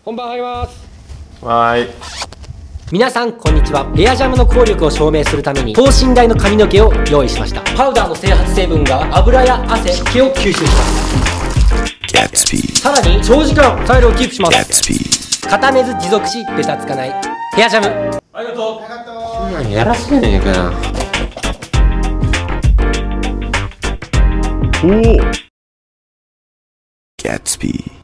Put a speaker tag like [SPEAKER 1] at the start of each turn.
[SPEAKER 1] 本番入ります。
[SPEAKER 2] はーい。
[SPEAKER 3] 皆さんこんにちは。エアジャムの効力を証明するために等身大の髪の毛を用意しました。パウダーの整髪成分が油や汗、毛を吸収します。さらに長時間スタイルをキープします。固めず持続しベタつかないエアジャム。
[SPEAKER 1] ありがとう。
[SPEAKER 2] そんなんやらせねえかよ。おお。
[SPEAKER 4] Gatsby